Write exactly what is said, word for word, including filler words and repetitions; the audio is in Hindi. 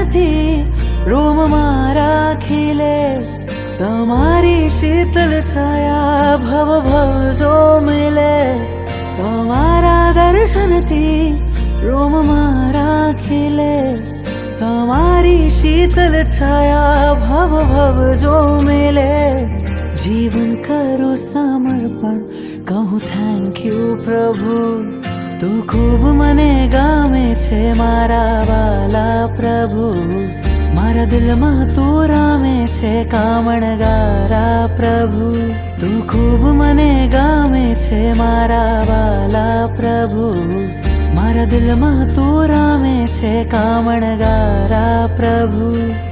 થી રોમ મારા ખીલે, તમારી શીતલ છાયા ભવ ભવ જો મિલે, તમારા દર્શનથી રોમ મારા ખીલે, તમારી શીતલ છાયા ભવ ભવ જો મિલે। जीवन करो समर्पण, कहूँ थैंक यू प्रभु, तू खूब मने गामे छे मारा वाला प्रभु, मारा दिल में तू रामे छे कामणगारा प्रभु, तू खूब मने गामे छे मारा वाला प्रभु, मारा दिल में तू रामे छे कामणगारा प्रभु।